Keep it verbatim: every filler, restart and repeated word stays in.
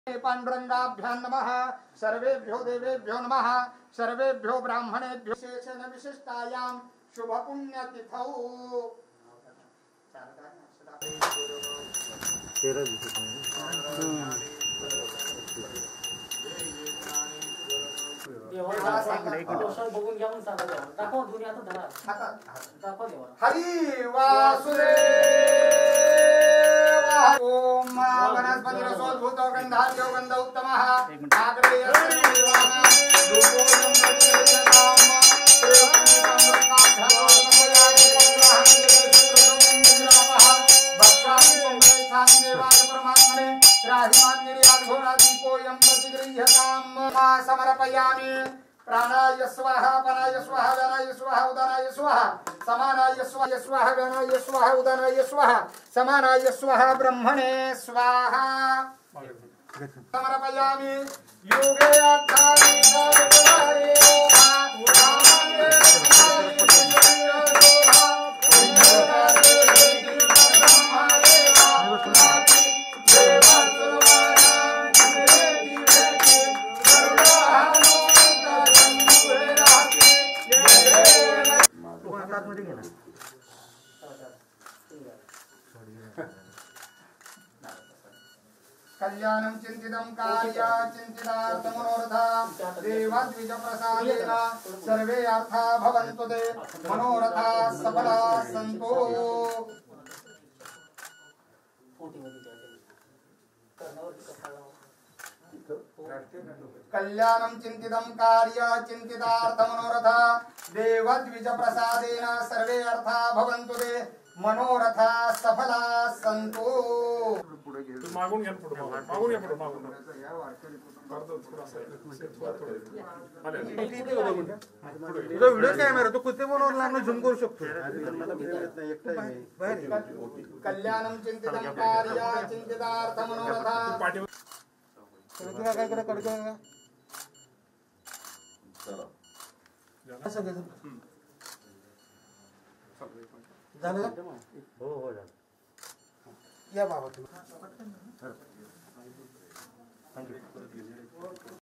पांडुरंगाभ्यां नमः। सर्वेभ्यो देवेभ्यो नमः। सर्वेभ्यो ब्राह्मणेभ्यो विशेषण विशिष्टायां शुभ पुण्यतिथौ हरि वासुदेव ओम वनस्पति रसोद्भूतो गंधार्यो गंध उत्तमः समर्पयामि। प्राणाय स्वाहा अपानाय स्वाहा व्यानाय स्वाहा उदानाय स्वाहा समानाय स्वाहा स्वाहा व्यानाय स्वाहा उदानाय स्वाहा समानाय स्वाहा ब्रह्मणे स्वाहा समर्पयामि। योगे अर्थानि सर्वकारे कल्याणं चिंतितं कार्या चिंतितार्थं मनोरथा देवाद्विज प्रसादेन सर्वे अर्था भवन्तु ते मनोरथा सफला सन्तु। कल्याणं चिंतितं कार्या चिंतितार्थं मनोरथा देवाद्विज प्रसादेन सर्वे अर्था भवन्तु ते मनोरथा सफला सन्तु। मागून घ्या पुढे मागून घ्या पुढे मागून तुझा व्हिडिओ कॅमेरा तो कुठे बनवला झूम करू शकतो। कल्याणं चिंतितं कार्या चिंतितार्थं मनोरथा तुला काय कडे कडे झालं हो हो झालं या बाबा थँक्यू।